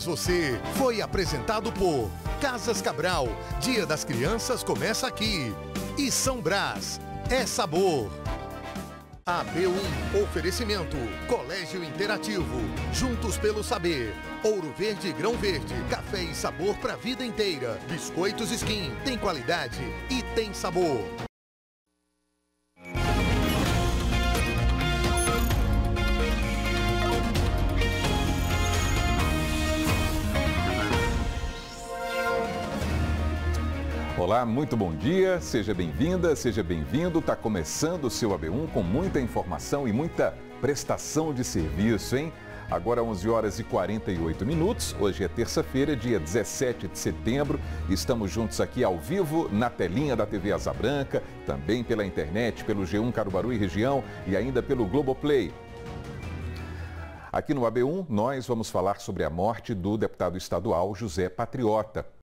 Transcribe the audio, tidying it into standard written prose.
você. Foi apresentado por Casas Cabral. Dia das Crianças começa aqui. E São Brás. É sabor. AB1, oferecimento, Colégio Interativo, juntos pelo saber, Ouro Verde e Grão Verde, café e sabor para a vida inteira, biscoitos Skin, tem qualidade e tem sabor. Olá, muito bom dia, seja bem-vinda, seja bem-vindo. Está começando o seu AB1 com muita informação e muita prestação de serviço, hein? Agora 11 horas e 48 minutos, hoje é terça-feira, dia 17 de setembro. Estamos juntos aqui ao vivo na telinha da TV Asa Branca, também pela internet, pelo G1 Caruaru e região e ainda pelo Globoplay. Aqui no AB1, nós vamos falar sobre a morte do deputado estadual José Patriota.